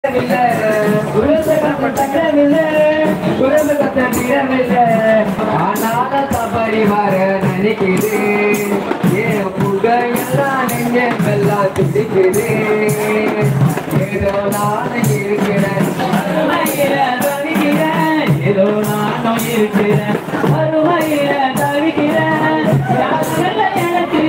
பரிவார நினைக்குது ஏன் புகையெல்லாம் நெஞ்செல்லாம் துடிக்குது ஏதோ நான் இருக்கிறேன் ஏதோ நானும் இருக்கிறேன் மறுமையில தவிக்கிறேன் எனக்கு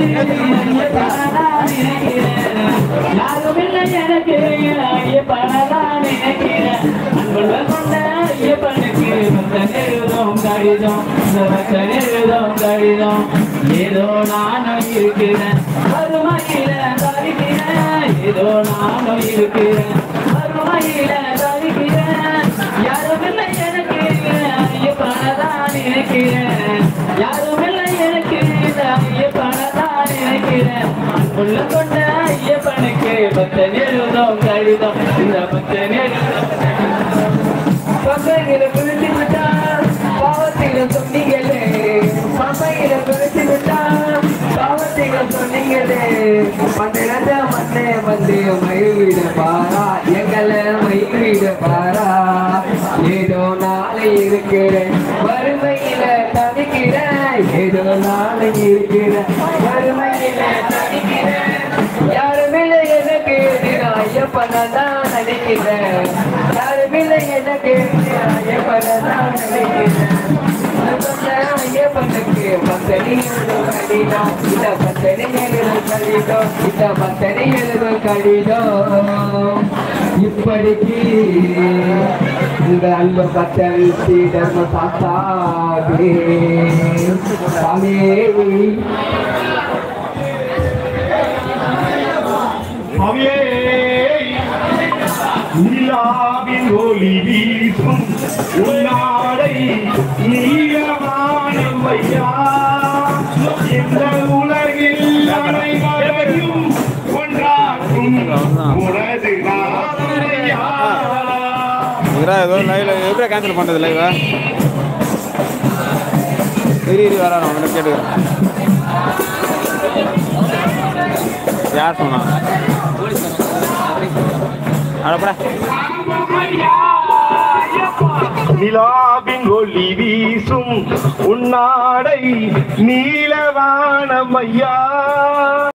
யாரும் இல்லை எனக்கு பணதான் நினைக்கிறேன் அன்புள்ள கொண்ட ஐயப்பனுக்கு எழுதும் கடிதம் எழுதும் கடிதம் ஏதோ நானும் இருக்கிறேன் மறுமையில தவிக்கிறேன் ஏதோ நானும் இருக்கிறேன் மறுமையில தவிக்கிறேன் யாரும் இல்லை எனக்கு ஐயப்பனதான் நினைக்கிறேன் யாரும் இல்லை எனக்கு ஐயப்பனதான் நினைக்கிறேன் அன்புள்ள கொண்ட ஐயப்பனுக்கு பக்தன் எழுதும் கடிதம் இந்த பக்தன் பம்பையில குளித்து விட்டா பாவத்தில சொன்னீங்களே பம்பையில குளித்து விட்டா பாவத்தில சொன்னீங்களே மண்ணிழந்த மண்ணே வந்து மயில்விட பாரா எங்களை மயில்விட பாரா ஏதோ நாளை இருக்கிறேன் வறுமையில தவிக்கிறேன் ஏதோ நாளை இருக்கிறேன் வறுமையில தவிக்கிறேன் யாருமில்லை எனக்கு ஐயப்பனதான் நினைக்கிறேன் யாருமில்லை எனக்கு ஐயப்பனதான் நினைக்கிறேன் ஐயப்பனுக்கு பக்தனி எழுதும் கடிதம் இந்த பக்தனி எழுதும் கடிதம் இந்த பக்தனி எழுதும் கடிதம் இப்படிக்கு இந்த அன்பு பக்தன் ஸ்ரீ தர்ம சாஸ்தாவே நிலாவின் ஒளி வீசும் உன்னாடை நீளமானம் ஐயா இந்த உலகில் அனைவரையும் கொண்டாடும் உனது ஏதோ லைவ்ல எப்படி கேன்சல் பண்றது லைவா சரி வரானோ அவனை கேட்டுக்கிறேன் யார் சொன்னா நிலாவின் ஒளி வீசும் உன்னாடை நீலவானம் ஐயா